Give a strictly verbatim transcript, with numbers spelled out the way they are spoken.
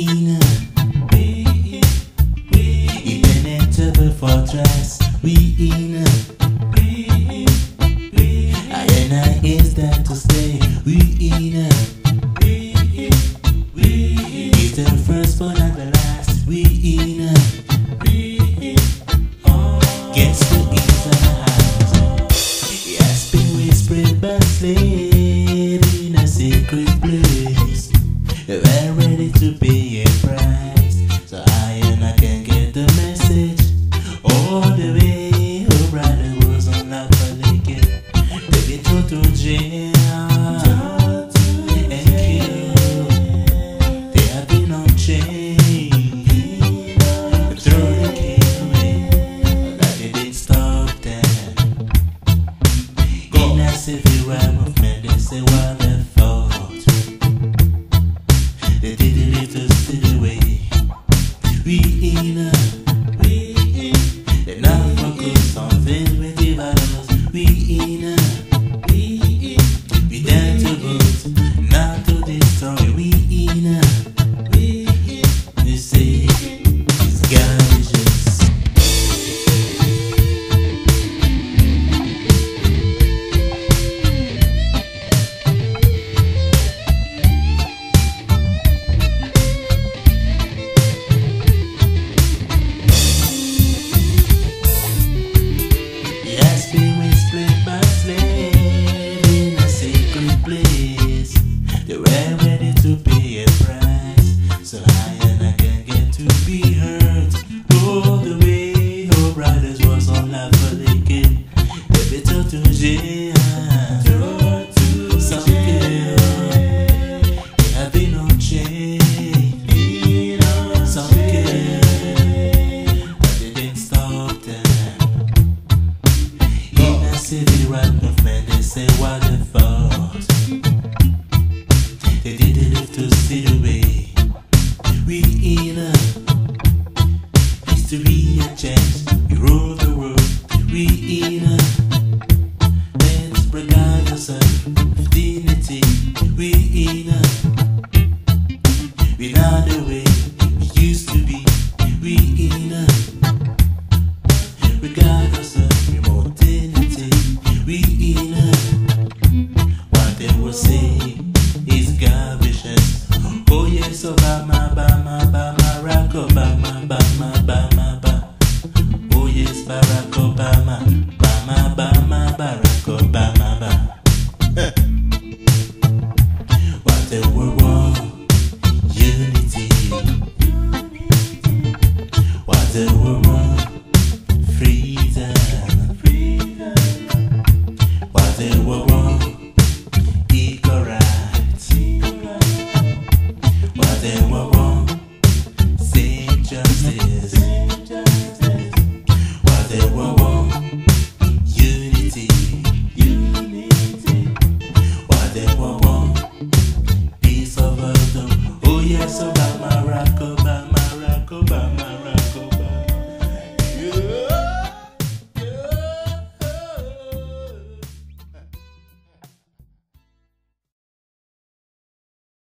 in a, we, we, impenetrable fortress. We in a, we, we, and I is there to stay. We in a, we, we, it's the first but not the last. We in a, we, oh, gets to ease our hands. He has been whispered but slid in a secret place. We're ready to pay a price, so I and I can get the message all the way. Oh, brother was on La Falique, baby, go to jail and kill. They have been on chain, throw the key away, but they didn't stop them. In a civil war movement, they say what they fought. They didn't leave to see the way. We in a, we in, they now focus on things we give others. We in a, we in, we dare to vote, not to destroy. We in a, we in, they say it's gorgeous. Yes, we will split by slave in a secret place. They were ready to pay a price, so high and I can get to be hurt all the way. Oh, brothers was on La Falique, baby, took to jail. Some kill, they have been on chain. Some kill, but they didn't stop them. In a civil right movement, they say what they thought. They didn't live to see the way. We in a history a change. We rule the world. We in a, let's break out yourself with dignity. We in a, we not the way we used to be. We in a,